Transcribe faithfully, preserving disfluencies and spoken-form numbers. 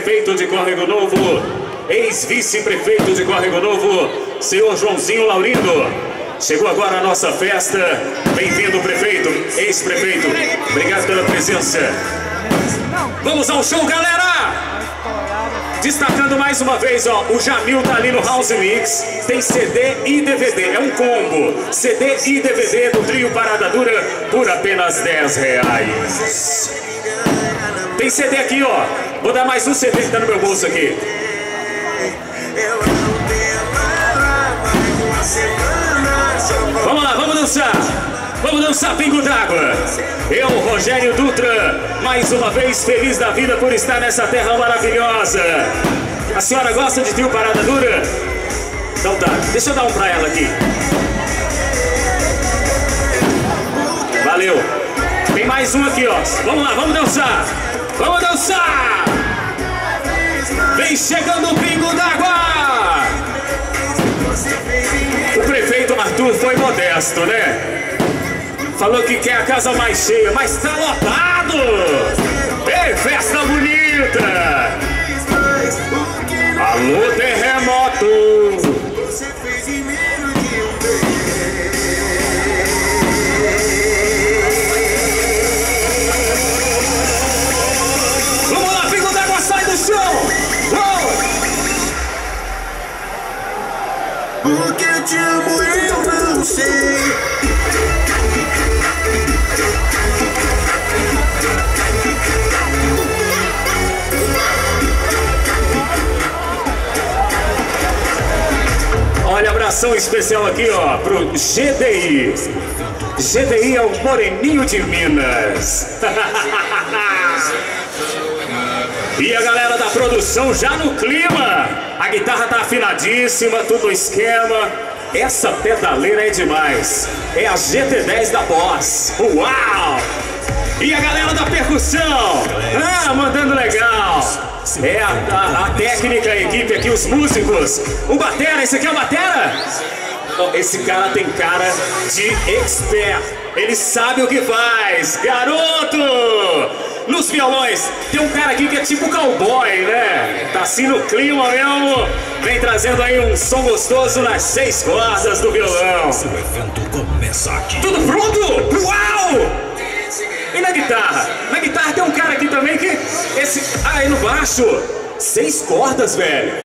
Prefeito de Córrego Novo, ex-vice-prefeito de Córrego Novo, senhor Joãozinho Laurindo. Chegou agora a nossa festa. Bem-vindo, prefeito, ex-prefeito. Obrigado pela presença. Vamos ao show, galera! Destacando mais uma vez, ó, o Jamil tá ali no House Mix. Tem C D e D V D, é um combo. C D e D V D do trio Parada Dura por apenas dez reais. Tem C D aqui, ó. Vou dar mais um C D que tá no meu bolso aqui. Vamos lá, vamos dançar. Vamos dançar pingo d'água. Eu, Rogério Dutra, mais uma vez feliz da vida por estar nessa terra maravilhosa. A senhora gosta de trio Parada Dura? Então tá, deixa eu dar um pra ela aqui. Valeu. Tem mais um aqui, ó. Vamos lá, vamos dançar. Vamos dançar. Vem chegando o pingo d'água. O prefeito Arthur foi modesto, né? Falou que quer a casa mais cheia, mas tá lotado! Ei, festa bonita! Alô, terremoto! Vamos lá, pingo d'água, sai do chão! Porque eu te amo, eu não sei. Olha, abração especial aqui, ó, pro G D I. G D I é o Moreninho de Minas. E a galera da produção já no clima. A guitarra tá afinadíssima, tudo no esquema. Essa pedaleira é demais. É a G T dez da Boss. Uau! E a galera da percussão. Ah, mandando legal. É a, a, a técnica, a equipe aqui, os músicos. O batera, esse aqui é o batera? Esse cara tem cara de expert. Ele sabe o que faz. Garoto! Nos violões, tem um cara aqui que é tipo cowboy, né? Tá assim no clima mesmo. Vem trazendo aí um som gostoso nas seis cordas do violão. O evento começa aqui. Tudo pronto? Uau! E na guitarra? Na guitarra tem um cara aqui também que... Esse... Ah, aí no baixo. Seis cordas, velho.